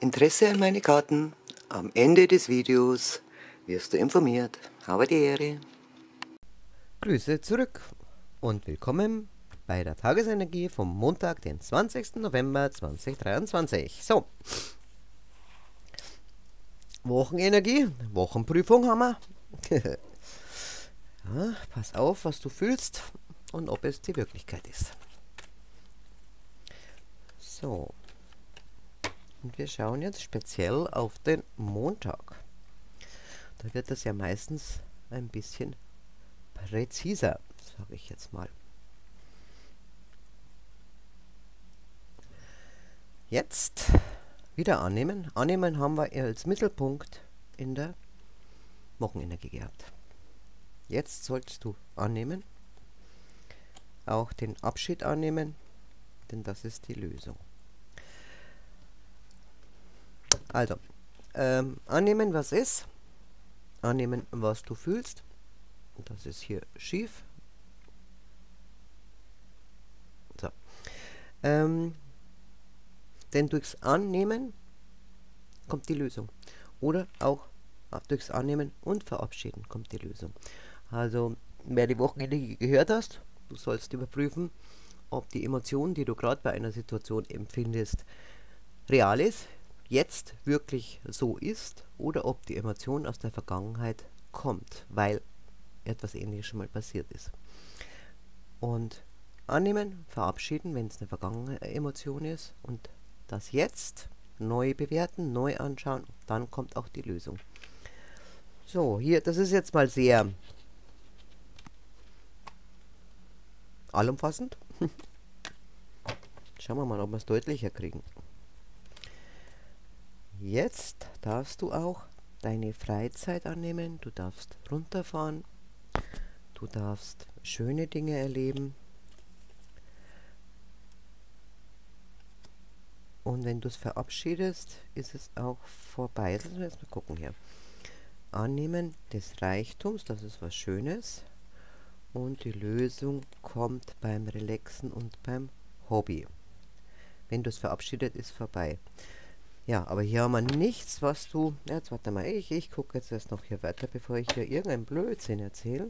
Interesse an meine Karten? Am Ende des Videos wirst du informiert. Habe die Ehre. Grüße zurück und willkommen bei der Tagesenergie vom Montag, den 20. November 2023. So, Wochenenergie, Wochenprüfung haben wir. Ja, pass auf, was du fühlst und ob es die Wirklichkeit ist. So, und wir schauen jetzt speziell auf den Montag. Da wird das ja meistens ein bisschen präziser, sage ich jetzt mal. Jetzt wieder annehmen. Annehmen haben wir als Mittelpunkt in der Wochenenergie gehabt. Jetzt sollst du annehmen, auch den Abschied annehmen, denn das ist die Lösung. Also, annehmen, was ist, annehmen, was du fühlst. Das ist hier schief. So. Denn durchs Annehmen kommt die Lösung. Oder auch durchs Annehmen und Verabschieden kommt die Lösung. Also, wer die Wochenenergie gehört hast, du sollst überprüfen, ob die Emotion, die du gerade bei einer Situation empfindest, real ist, jetzt wirklich so ist, oder ob die Emotion aus der Vergangenheit kommt, weil etwas Ähnliches schon mal passiert ist. Und annehmen, verabschieden, wenn es eine vergangene Emotion ist, und das jetzt neu bewerten, neu anschauen, dann kommt auch die Lösung. So, hier, das ist jetzt mal sehr allumfassend. Schauen wir mal, ob wir es deutlicher kriegen. Jetzt darfst du auch deine Freizeit annehmen, du darfst runterfahren, du darfst schöne Dinge erleben. Und wenn du es verabschiedest, ist es auch vorbei. Lass uns jetzt mal gucken hier. Annehmen des Reichtums, das ist was Schönes. Und die Lösung kommt beim Relaxen und beim Hobby. Wenn du es verabschiedet, ist vorbei. Ja, aber hier haben wir nichts, was du... Ja, jetzt warte mal, ich gucke jetzt erst noch hier weiter, bevor ich hier irgendeinen Blödsinn erzähle.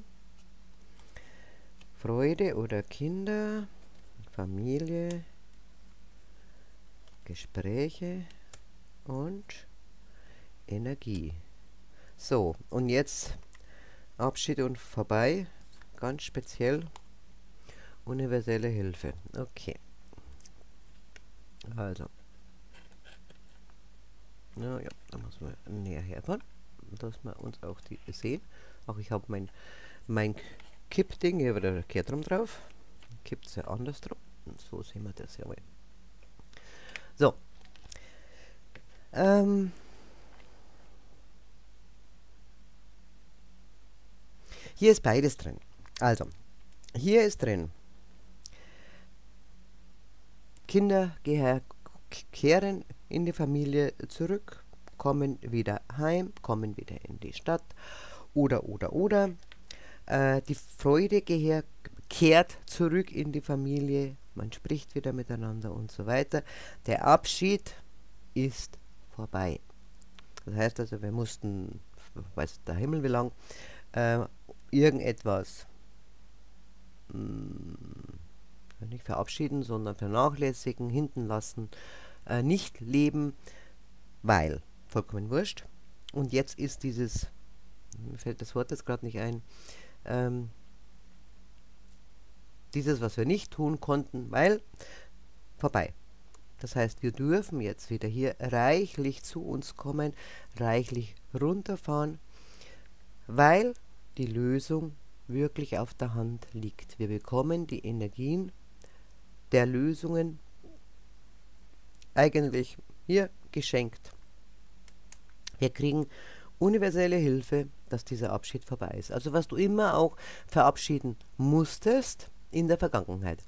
Freude oder Kinder, Familie, Gespräche und Energie. So, und jetzt Abschied und vorbei, ganz speziell universelle Hilfe. Okay. Also. Ja, da muss man näher herfahren, dass wir uns auch die sehen. Auch ich habe mein Kippding hier wieder verkehrt rum drauf. Kippt es ja andersrum. Und so sehen wir das ja mal. So. Hier ist beides drin. Also, hier ist drin. Kinder kehren in die Familie zurück, kommen wieder heim, kommen wieder in die Stadt. Oder. Die Freude kehrt zurück in die Familie. Man spricht wieder miteinander und so weiter. Der Abschied ist vorbei. Das heißt also, wir mussten, weiß der Himmel wie lang, irgendetwas nicht verabschieden, sondern vernachlässigen, hinten lassen, nicht leben, weil, vollkommen wurscht. Und jetzt ist dieses, mir fällt das Wort jetzt gerade nicht ein, dieses, was wir nicht tun konnten, weil, vorbei. Das heißt, wir dürfen jetzt wieder hier reichlich zu uns kommen, reichlich runterfahren, weil die Lösung wirklich auf der Hand liegt. Wir bekommen die Energien der Lösungen eigentlich hier geschenkt. Wir kriegen universelle Hilfe, dass dieser Abschied vorbei ist. Also was du immer auch verabschieden musstest in der Vergangenheit.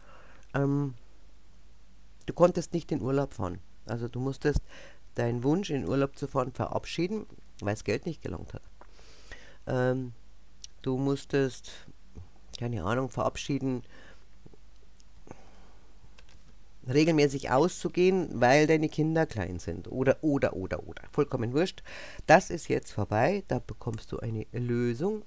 Du konntest nicht in Urlaub fahren. Also du musstest deinen Wunsch, in Urlaub zu fahren, verabschieden, weil das Geld nicht gelangt hat. Du musstest, keine Ahnung, verabschieden, regelmäßig auszugehen, weil deine Kinder klein sind. Oder. Vollkommen wurscht. Das ist jetzt vorbei. Da bekommst du eine Lösung.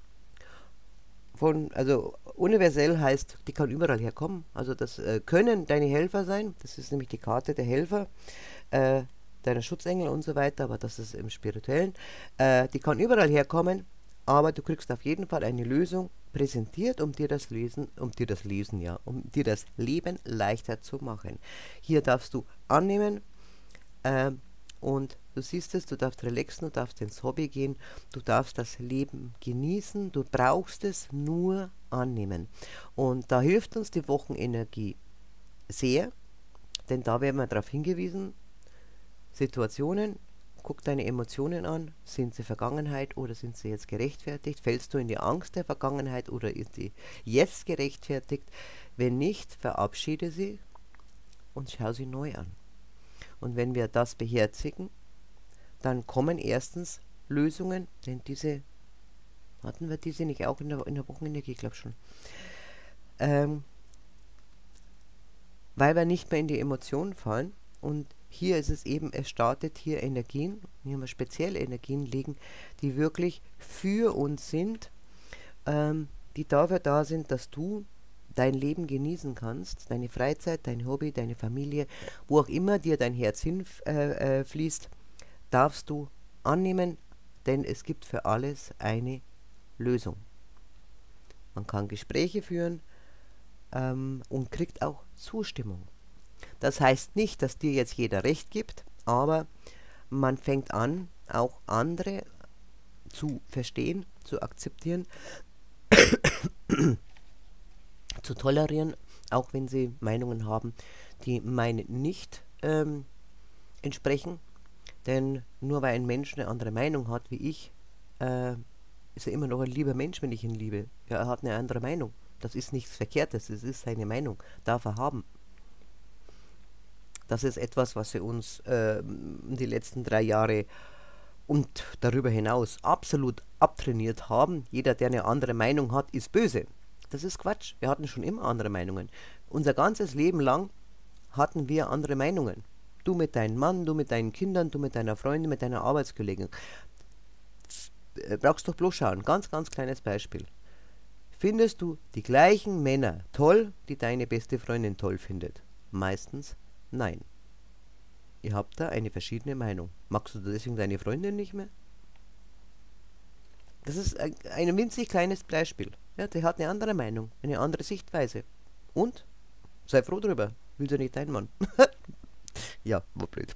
Also universell heißt, die kann überall herkommen. Also das können deine Helfer sein. Das ist nämlich die Karte der Helfer, deiner Schutzengel und so weiter, aber das ist im Spirituellen. Die kann überall herkommen, aber du kriegst auf jeden Fall eine Lösung präsentiert, um dir das Leben leichter zu machen. Hier darfst du annehmen, und du siehst es, du darfst relaxen, du darfst ins Hobby gehen, du darfst das Leben genießen, du brauchst es nur annehmen. Und da hilft uns die Wochenenergie sehr, denn da werden wir darauf hingewiesen, Situationen, guck deine Emotionen an, sind sie Vergangenheit oder sind sie jetzt gerechtfertigt? Fällst du in die Angst der Vergangenheit oder ist sie jetzt gerechtfertigt? Wenn nicht, verabschiede sie und schau sie neu an. Und wenn wir das beherzigen, dann kommen erstens Lösungen, denn hatten wir diese nicht auch in der Wochenenergie, ich glaube schon, weil wir nicht mehr in die Emotionen fallen. Und hier ist es eben, es startet hier Energien, hier haben wir spezielle Energien liegen, die wirklich für uns sind, die dafür da sind, dass du dein Leben genießen kannst, deine Freizeit, dein Hobby, deine Familie, wo auch immer dir dein Herz hinfließt, darfst du annehmen, denn es gibt für alles eine Lösung. Man kann Gespräche führen und kriegt auch Zustimmung. Das heißt nicht, dass dir jetzt jeder Recht gibt, aber man fängt an, auch andere zu verstehen, zu akzeptieren, zu tolerieren, auch wenn sie Meinungen haben, die meinen nicht entsprechen. Denn nur weil ein Mensch eine andere Meinung hat wie ich, ist er immer noch ein lieber Mensch, wenn ich ihn liebe. Ja, er hat eine andere Meinung. Das ist nichts Verkehrtes, es ist seine Meinung. Darf er haben. Das ist etwas, was sie uns die letzten 3 Jahre und darüber hinaus absolut abtrainiert haben. Jeder, der eine andere Meinung hat, ist böse. Das ist Quatsch. Wir hatten schon immer andere Meinungen. Unser ganzes Leben lang hatten wir andere Meinungen. Du mit deinem Mann, du mit deinen Kindern, du mit deiner Freundin, mit deiner Arbeitskollegin. Brauchst doch bloß schauen. Ganz, ganz kleines Beispiel. Findest du die gleichen Männer toll, die deine beste Freundin toll findet? Meistens nein. Ihr habt da eine verschiedene Meinung. Magst du deswegen deine Freundin nicht mehr? Das ist ein winzig kleines Beispiel. Ja, der hat eine andere Meinung, eine andere Sichtweise. Und? Sei froh drüber. Will ja nicht dein Mann. Ja, war blöd.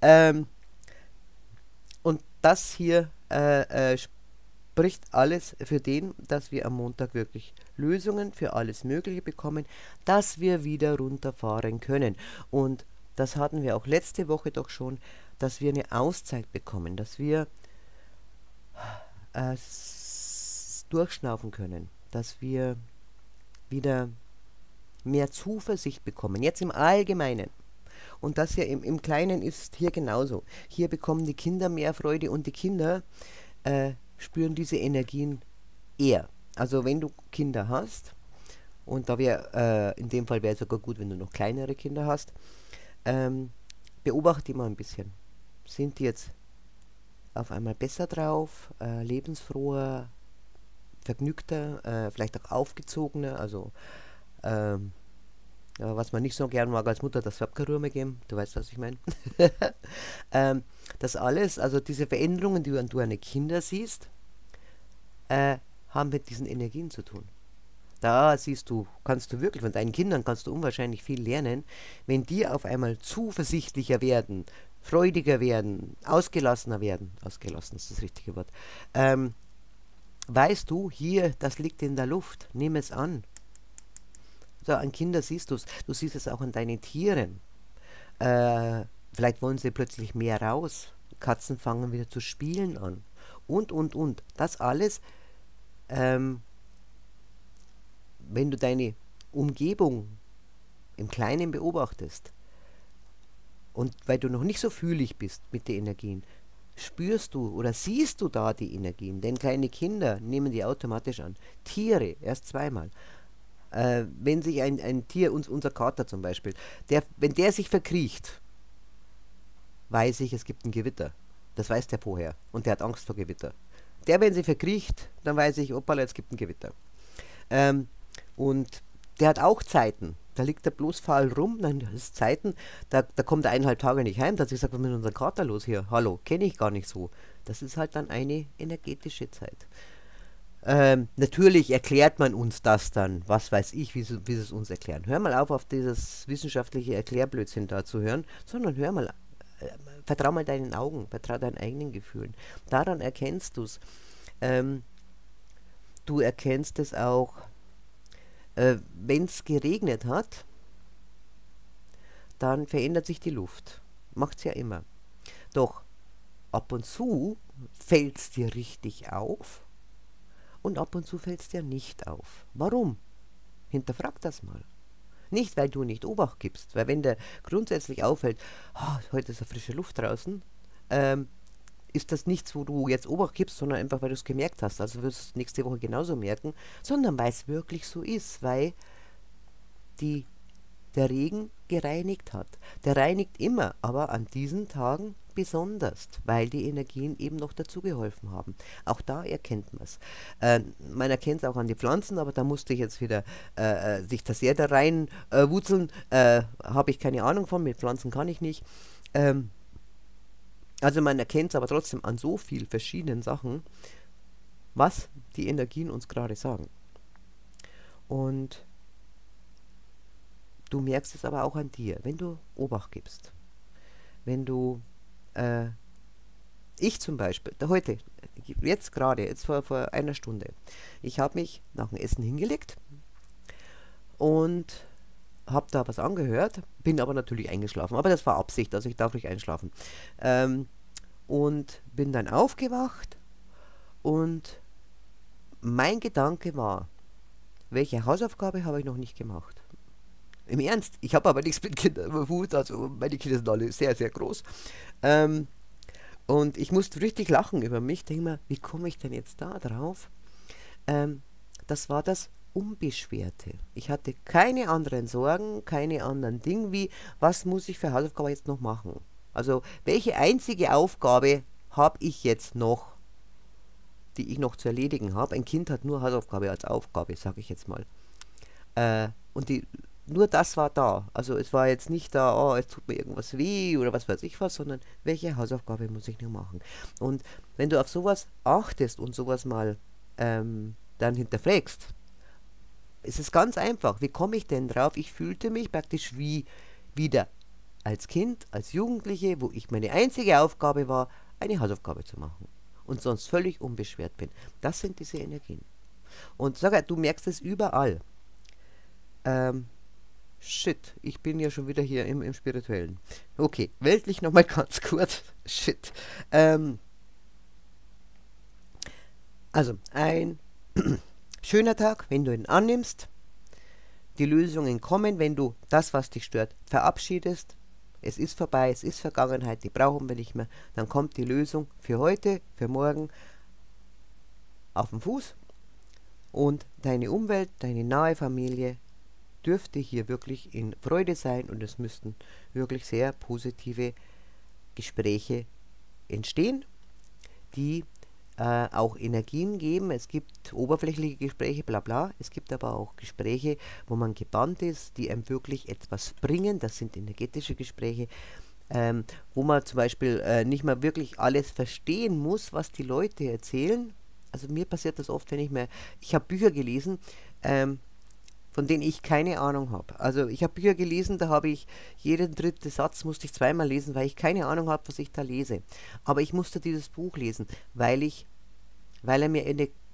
Und das hier spricht alles für den, dass wir am Montag wirklich Lösungen für alles Mögliche bekommen, dass wir wieder runterfahren können. Und das hatten wir auch letzte Woche doch schon, dass wir eine Auszeit bekommen, dass wir durchschnaufen können, dass wir wieder mehr Zuversicht bekommen, jetzt im Allgemeinen. Und das hier im Kleinen ist hier genauso. Hier bekommen die Kinder mehr Freude und die Kinder spüren diese Energien eher. Also wenn du Kinder hast, und da wäre in dem Fall wäre es sogar gut, wenn du noch kleinere Kinder hast, beobachte die mal ein bisschen. Sind die jetzt auf einmal besser drauf, lebensfroher, vergnügter, vielleicht auch aufgezogener, also ja, was man nicht so gern mag als Mutter, das wird keine Ruhe mehr geben, du weißt, was ich meine. Das alles, also diese Veränderungen, die du an den Kindern siehst, haben mit diesen Energien zu tun. Da kannst du wirklich, von deinen Kindern kannst du unwahrscheinlich viel lernen, wenn die auf einmal zuversichtlicher werden, freudiger werden, ausgelassener werden. Ausgelassen ist das richtige Wort. Weißt du, hier, das liegt in der Luft, nimm es an. So, an Kindern siehst du es. Du siehst es auch an deinen Tieren. Vielleicht wollen sie plötzlich mehr raus. Katzen fangen wieder zu spielen an. Und. Das alles, wenn du deine Umgebung im Kleinen beobachtest und weil du noch nicht so fühlig bist mit den Energien, spürst du oder siehst du da die Energien. Denn kleine Kinder nehmen die automatisch an. Tiere erst zweimal. wenn sich ein Tier, unser Kater zum Beispiel, wenn der sich verkriecht, weiß ich, es gibt ein Gewitter. Das weiß der vorher. Und der hat Angst vor Gewitter. Der, wenn sie verkriecht, dann weiß ich, opala, es gibt ein Gewitter. Und der hat auch Zeiten. Da liegt er bloß faul rum, dann ist Zeiten, da kommt er 1,5 Tage nicht heim. Da hat sich gesagt, was ist mit unserem Kater los hier? Hallo, kenne ich gar nicht so. Das ist halt dann eine energetische Zeit. Natürlich erklärt man uns das dann, was weiß ich, wie sie es uns erklären. Hör mal auf dieses wissenschaftliche Erklärblödsinn da zu hören, sondern hör mal, vertrau mal deinen Augen, vertrau deinen eigenen Gefühlen. Daran erkennst du es. Du erkennst es auch, wenn es geregnet hat, dann verändert sich die Luft. Macht es ja immer. Doch ab und zu fällt es dir richtig auf und ab und zu fällt es dir nicht auf. Warum? Hinterfrag das mal. Nicht, weil du nicht Obacht gibst, weil wenn dir grundsätzlich auffällt, heute ist eine frische Luft draußen, ist das nichts, wo du jetzt Obacht gibst, sondern einfach, weil du es gemerkt hast. Also wirst du es nächste Woche genauso merken, sondern weil es wirklich so ist, weil der Regen gereinigt hat. Der reinigt immer, aber an diesen Tagen besonders, weil die Energien eben noch dazu geholfen haben. Auch da erkennt man es. Man erkennt es auch an die Pflanzen, aber da musste ich jetzt wieder sich das sehr da rein wurzeln. Habe ich keine Ahnung von, mit Pflanzen kann ich nicht. Also man erkennt es aber trotzdem an so vielen verschiedenen Sachen, was die Energien uns gerade sagen. Und du merkst es aber auch an dir, wenn du Obacht gibst. Wenn du, ich zum Beispiel, heute, jetzt gerade, jetzt vor einer Stunde, ich habe mich nach dem Essen hingelegt und habe da was angehört, bin aber natürlich eingeschlafen, aber das war Absicht, also ich darf nicht einschlafen. Und bin dann aufgewacht und mein Gedanke war, welche Hausaufgabe habe ich noch nicht gemacht? Im Ernst, ich habe aber nichts mit Kindern am Hut, also meine Kinder sind alle sehr, sehr groß. Und ich musste richtig lachen über mich, denke mir, wie komme ich denn jetzt da drauf? Das war das Unbeschwerte. Ich hatte keine anderen Sorgen, keine anderen Dinge wie, was muss ich für Hausaufgabe jetzt noch machen? Also, welche einzige Aufgabe habe ich jetzt noch, die ich noch zu erledigen habe? Ein Kind hat nur Hausaufgabe als Aufgabe, sage ich jetzt mal. Und nur das war da. Also es war jetzt nicht da, oh, es tut mir irgendwas weh oder was weiß ich was, sondern welche Hausaufgabe muss ich noch machen? Und wenn du auf sowas achtest und sowas mal dann hinterfragst, ist es ganz einfach. Wie komme ich denn drauf? Ich fühlte mich praktisch wie wieder als Kind, als Jugendliche, wo ich meine einzige Aufgabe war, eine Hausaufgabe zu machen. Und sonst völlig unbeschwert bin. Das sind diese Energien. Und sag, du merkst es überall. Shit, ich bin ja schon wieder hier im Spirituellen. Okay, weltlich nochmal ganz kurz. Shit. Also, ein schöner Tag, wenn du ihn annimmst. Die Lösungen kommen, wenn du das, was dich stört, verabschiedest. Es ist vorbei, es ist Vergangenheit, die brauchen wir nicht mehr. Dann kommt die Lösung für heute, für morgen auf den Fuß. Und deine Umwelt, deine nahe Familie dürfte hier wirklich in Freude sein und es müssten wirklich sehr positive Gespräche entstehen, die auch Energien geben. Es gibt oberflächliche Gespräche, bla bla. Es gibt aber auch Gespräche, wo man gebannt ist, die einem wirklich etwas bringen. Das sind energetische Gespräche, wo man zum Beispiel nicht mal wirklich alles verstehen muss, was die Leute erzählen. Also mir passiert das oft, wenn ich habe Bücher gelesen, von denen ich keine Ahnung habe. Also ich habe Bücher gelesen, da habe ich jeden dritten Satz musste ich zweimal lesen, weil ich keine Ahnung habe, was ich da lese. Aber ich musste dieses Buch lesen, weil er mir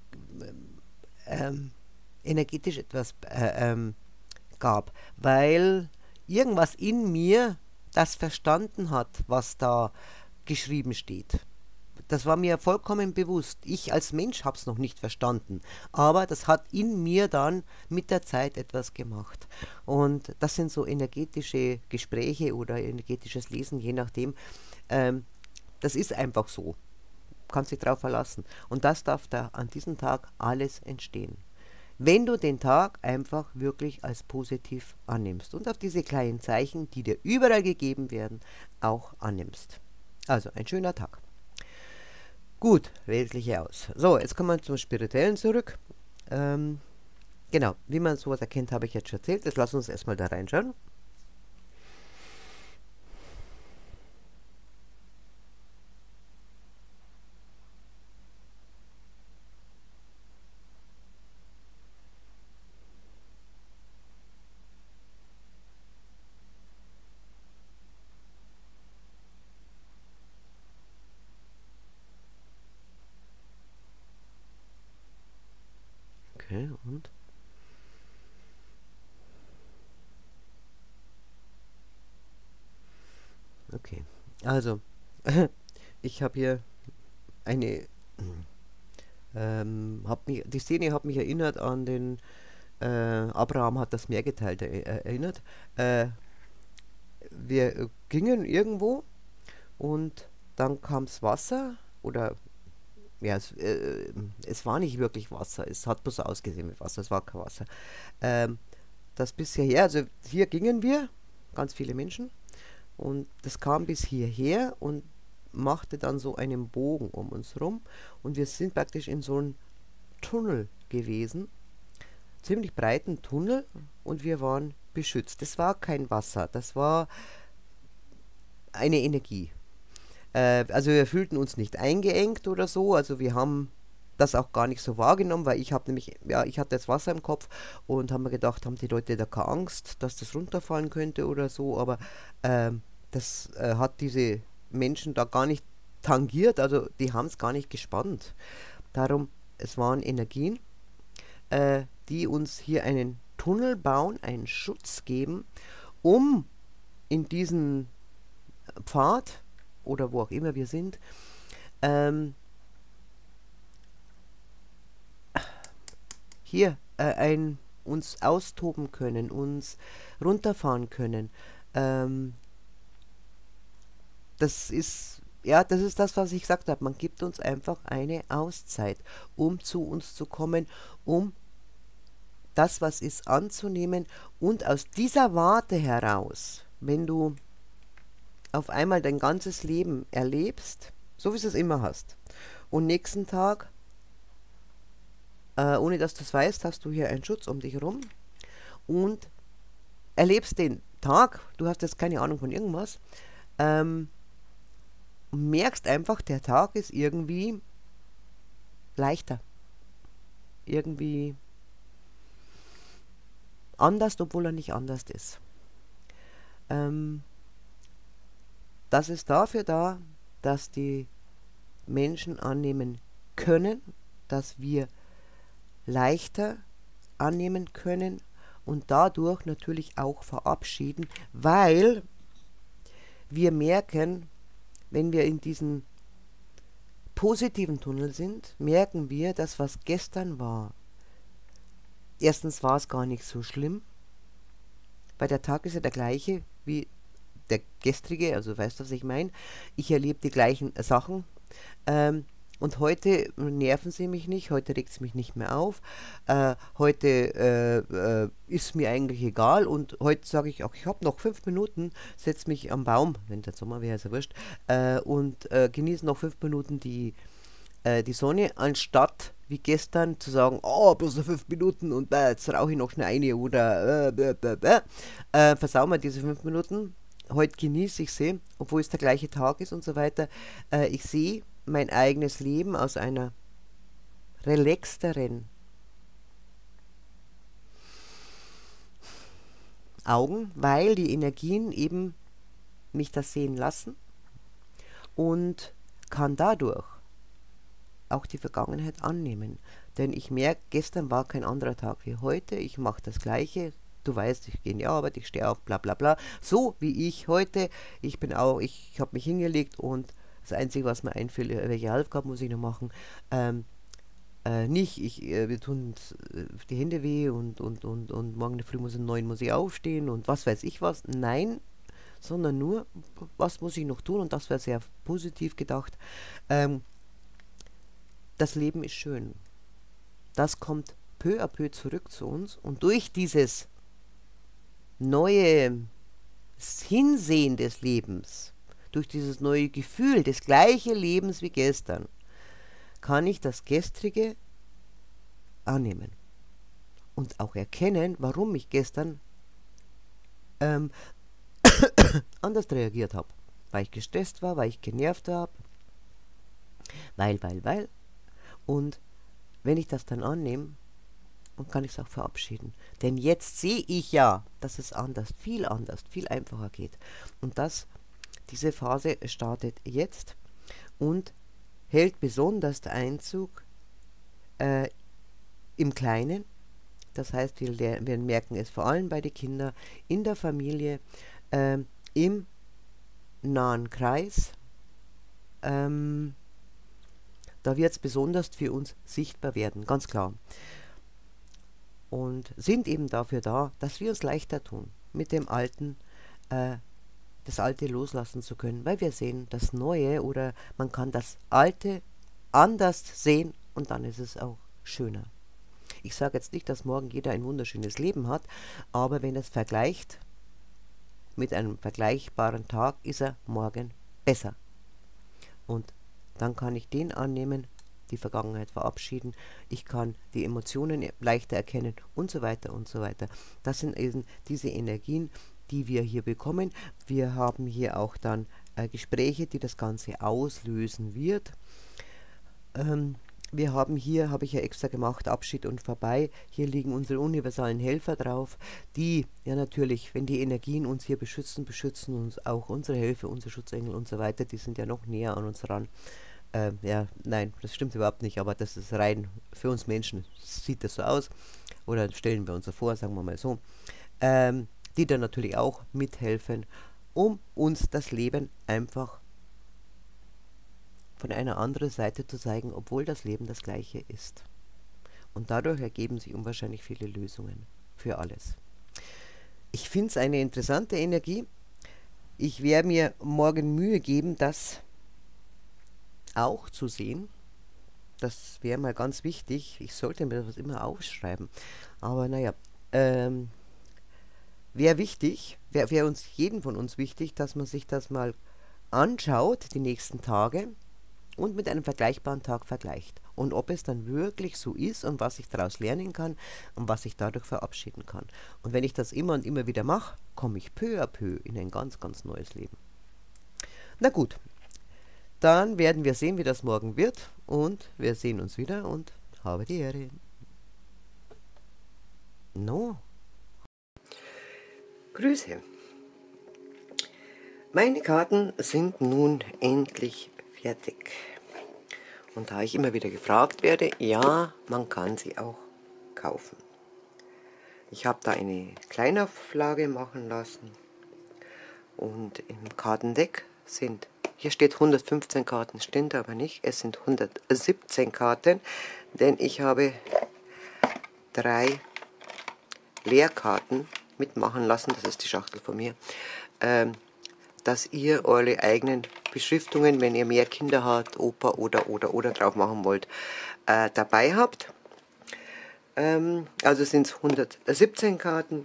energetisch etwas gab. Weil irgendwas in mir das verstanden hat, was da geschrieben steht. Das war mir vollkommen bewusst. Ich als Mensch habe es noch nicht verstanden. Aber das hat in mir dann mit der Zeit etwas gemacht. Und das sind so energetische Gespräche oder energetisches Lesen, je nachdem. Das ist einfach so. Du kannst dich drauf verlassen. Und das darf da an diesem Tag alles entstehen. wenn du den Tag einfach wirklich als positiv annimmst und auf diese kleinen Zeichen, die dir überall gegeben werden, auch annimmst. Also ein schöner Tag. Gut, weltliche aus. So, jetzt kommen wir zum Spirituellen zurück. Genau, wie man sowas erkennt, habe ich jetzt schon erzählt. Jetzt lass uns erstmal da reinschauen. Okay, und? Okay, also, ich habe hier eine, die Szene hat mich erinnert an den, Abraham hat das Meer geteilt, erinnert. Wir gingen irgendwo und dann kam das Wasser oder ja, es war nicht wirklich Wasser, es hat bloß ausgesehen wie Wasser, es war kein Wasser. Ähm, Das bis hierher, also hier gingen wir, ganz viele Menschen, und das kam bis hierher und machte dann so einen Bogen um uns rum und wir sind praktisch in so einem Tunnel gewesen, ziemlich breiten Tunnel und wir waren beschützt. Das war kein Wasser, das war eine Energie. Also wir fühlten uns nicht eingeengt oder so, also wir haben das auch gar nicht so wahrgenommen, weil ich habe nämlich, ja, ich hatte das Wasser im Kopf und haben mir gedacht, haben die Leute da keine Angst, dass das runterfallen könnte oder so, aber das hat diese Menschen da gar nicht tangiert, also die haben es gar nicht gespannt. Darum, es waren Energien, die uns hier einen Tunnel bauen, einen Schutz geben, um in diesen Pfad oder wo auch immer wir sind, ähm, hier uns austoben können, uns runterfahren können. Ähm, das ist das, was ich gesagt habe. Man gibt uns einfach eine Auszeit, um zu uns zu kommen, um das, was ist, anzunehmen und aus dieser Warte heraus, wenn du auf einmal dein ganzes Leben erlebst, so wie du es immer hast, und nächsten Tag, ohne dass du es weißt, hast du hier einen Schutz um dich herum und erlebst den Tag, du hast jetzt keine Ahnung von irgendwas, merkst einfach, der Tag ist irgendwie leichter, irgendwie anders, obwohl er nicht anders ist. Das ist dafür da, dass die Menschen annehmen können, dass wir leichter annehmen können und dadurch natürlich auch verabschieden, weil wir merken, wenn wir in diesem positiven Tunnel sind, merken wir, dass was gestern war. Erstens war es gar nicht so schlimm, weil der Tag ist ja der gleiche wie der gestrige, also weißt du, was ich meine? Ich erlebe die gleichen Sachen. Und heute nerven sie mich nicht, heute regt es mich nicht mehr auf, heute ist mir eigentlich egal und heute sage ich auch, ich habe noch 5 Minuten, setze mich am Baum, wenn der Sommer wäre, ist ja wurscht, und genieße noch 5 Minuten die Sonne, anstatt wie gestern zu sagen, oh, bloß noch 5 Minuten und jetzt rauche ich noch schnell eine oder versau mal diese 5 Minuten. Heute genieße ich sie, obwohl es der gleiche Tag ist und so weiter. Ich sehe mein eigenes Leben aus einer relaxteren Augen, weil die Energien eben mich das sehen lassen und kann dadurch auch die Vergangenheit annehmen. Denn ich merke, gestern war kein anderer Tag wie heute, ich mache das Gleiche. Du weißt, ich gehe in die Arbeit, ich stehe auf, bla bla bla. So wie ich heute. Ich habe mich hingelegt und das Einzige, was mir einfällt, welche Hausaufgaben muss ich noch machen. Nicht, wir tun uns die Hände weh und morgen in der Früh muss um 9 muss ich aufstehen und was weiß ich was. Nein, sondern nur, was muss ich noch tun und das wäre sehr positiv gedacht. Das Leben ist schön. Das kommt peu à peu zurück zu uns und durch dieses neue Hinsehen des Lebens, durch dieses neue Gefühl des gleichen Lebens wie gestern, kann ich das Gestrige annehmen und auch erkennen, warum ich gestern ähm, anders reagiert habe. Weil ich gestresst war, weil ich genervt habe, weil. Und wenn ich das dann annehme, dann kann ich es auch verabschieden. Denn jetzt sehe ich ja, dass es anders, viel einfacher geht. Und diese Phase startet jetzt und hält besonders der Einzug im Kleinen. Das heißt, wir merken es vor allem bei den Kindern, in der Familie, im nahen Kreis. Da wird es besonders für uns sichtbar werden, ganz klar. Und sind eben dafür da, dass wir uns leichter tun, mit dem Alten, das Alte loslassen zu können, weil wir sehen das Neue oder man kann das Alte anders sehen und dann ist es auch schöner. Ich sage jetzt nicht, dass morgen jeder ein wunderschönes Leben hat, aber wenn es vergleicht mit einem vergleichbaren Tag, ist er morgen besser. Und dann kann ich den annehmen, die Vergangenheit verabschieden, ich kann die Emotionen leichter erkennen und so weiter und so weiter. Das sind eben diese Energien, die wir hier bekommen. Wir haben hier auch dann Gespräche, die das Ganze auslösen wird. Wir haben hier, habe ich ja extra gemacht, Abschied und vorbei. Hier liegen unsere universalen Helfer drauf, die ja natürlich, wenn die Energien uns hier beschützen, beschützen uns auch unsere Helfer, unsere Schutzengel und so weiter. Die sind ja noch näher an uns ran. Ja, nein, das stimmt überhaupt nicht, aber das ist rein für uns Menschen, sieht das so aus. Oder stellen wir uns so vor, sagen wir mal so. Die dann natürlich auch mithelfen, um uns das Leben einfach von einer anderen Seite zu zeigen, obwohl das Leben das gleiche ist. Und dadurch ergeben sich unwahrscheinlich viele Lösungen für alles. Ich finde es eine interessante Energie. Ich werde mir morgen Mühe geben, das auch zu sehen. Das wäre mal ganz wichtig. Ich sollte mir das immer aufschreiben. Aber naja, wäre wichtig, wäre uns jeden von uns wichtig, dass man sich das mal anschaut, die nächsten Tage, und mit einem vergleichbaren Tag vergleicht. Und ob es dann wirklich so ist und was ich daraus lernen kann und was ich dadurch verabschieden kann. Und wenn ich das immer und immer wieder mache, komme ich peu à peu in ein ganz, ganz neues Leben. Na gut, dann werden wir sehen, wie das morgen wird. Und wir sehen uns wieder und habe die Ehre. No. Grüße. Meine Karten sind nun endlich fertig. Und da ich immer wieder gefragt werde, ja, man kann sie auch kaufen. Ich habe da eine Kleinauflage machen lassen und im Kartendeck sind, hier steht 115 Karten, stimmt aber nicht, es sind 117 Karten, denn ich habe 3 Leerkarten mitmachen lassen, das ist die Schachtel von mir, dass ihr eure eigenen Beschriftungen, wenn ihr mehr Kinder habt, Opa oder drauf machen wollt, dabei habt. Also sind es 117 Karten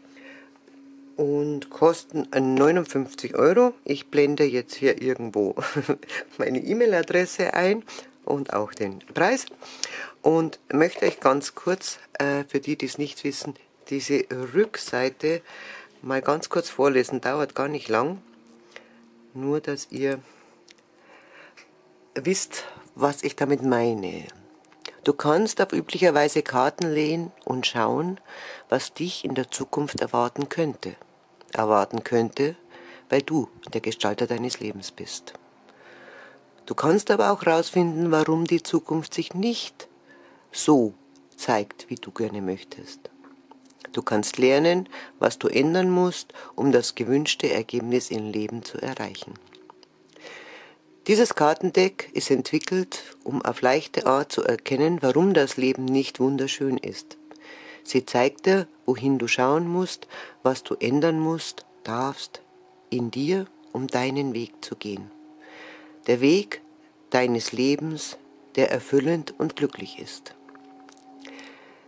und kosten 59 Euro. Ich blende jetzt hier irgendwo meine E-Mail-Adresse ein und auch den Preis und möchte euch ganz kurz, für die, die es nicht wissen, diese Rückseite mal ganz kurz vorlesen. Dauert gar nicht lang. Nur, dass ihr wisst, was ich damit meine. Du kannst auf üblicherweise Karten lehnen und schauen, was dich in der Zukunft erwarten könnte. Weil du der Gestalter deines Lebens bist. Du kannst aber auch herausfinden, warum die Zukunft sich nicht so zeigt, wie du gerne möchtest. Du kannst lernen, was du ändern musst, um das gewünschte Ergebnis im Leben zu erreichen. Dieses Kartendeck ist entwickelt, um auf leichte Art zu erkennen, warum das Leben nicht wunderschön ist. Sie zeigt dir, wohin du schauen musst, was du ändern musst, darfst, in dir, um deinen Weg zu gehen. Der Weg deines Lebens, der erfüllend und glücklich ist.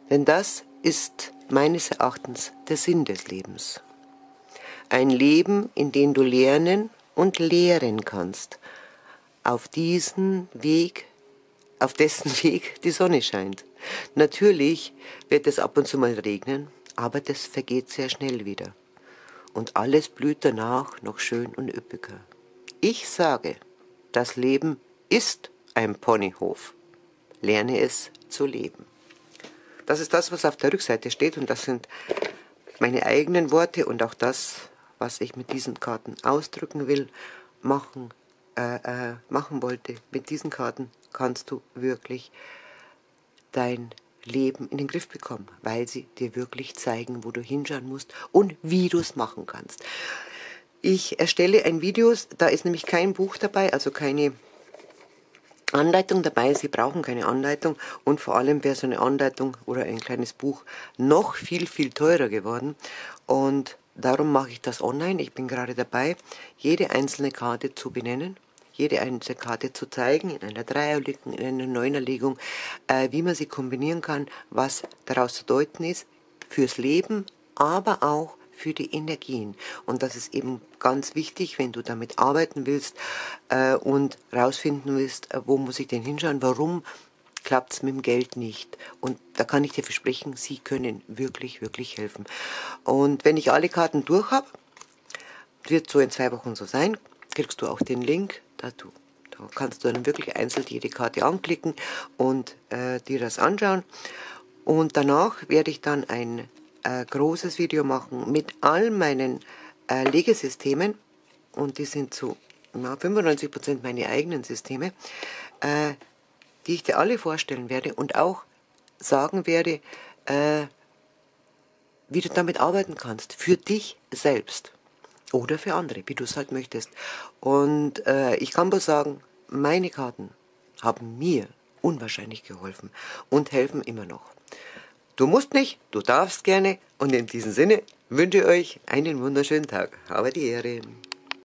Denn das ist meines Erachtens der Sinn des Lebens. Ein Leben, in dem du lernen und lehren kannst. Auf dessen Weg die Sonne scheint. Natürlich wird es ab und zu mal regnen, aber das vergeht sehr schnell wieder. Und alles blüht danach noch schön und üppiger. Ich sage, das Leben ist ein Ponyhof. Lerne es zu leben. Das ist das, was auf der Rückseite steht, und das sind meine eigenen Worte und auch das, was ich mit diesen Karten ausdrücken will, machen wollte. Mit diesen Karten kannst du wirklich dein Leben in den Griff bekommen, weil sie dir wirklich zeigen, wo du hinschauen musst und wie du es machen kannst. Ich erstelle ein Video, da ist nämlich kein Buch dabei, also keine Anleitung dabei. Sie brauchen keine Anleitung, und vor allem wäre so eine Anleitung oder ein kleines Buch noch viel, viel teurer geworden, und darum mache ich das online. Ich bin gerade dabei, jede einzelne Karte zu benennen, jede einzelne Karte zu zeigen, in einer Dreierlegung, in einer Neunerlegung, wie man sie kombinieren kann, was daraus zu deuten ist, fürs Leben, aber auch für die Energien. Und das ist eben ganz wichtig, wenn du damit arbeiten willst und rausfinden willst, wo muss ich denn hinschauen, warum klappt es mit dem Geld nicht. Und da kann ich dir versprechen, sie können wirklich, wirklich helfen. Und wenn ich alle Karten durch habe, wird so in 2 Wochen so sein, kriegst du auch den Link, da kannst du dann wirklich einzeln jede Karte anklicken und dir das anschauen. Und danach werde ich dann ein großes Video machen mit all meinen Legesystemen, und die sind zu 95% meine eigenen Systeme, die ich dir alle vorstellen werde und auch sagen werde, wie du damit arbeiten kannst, für dich selbst oder für andere, wie du es halt möchtest. Und ich kann bloß sagen, meine Karten haben mir unwahrscheinlich geholfen und helfen immer noch. Du musst nicht, du darfst gerne, und in diesem Sinne wünsche ich euch einen wunderschönen Tag. Habe die Ehre.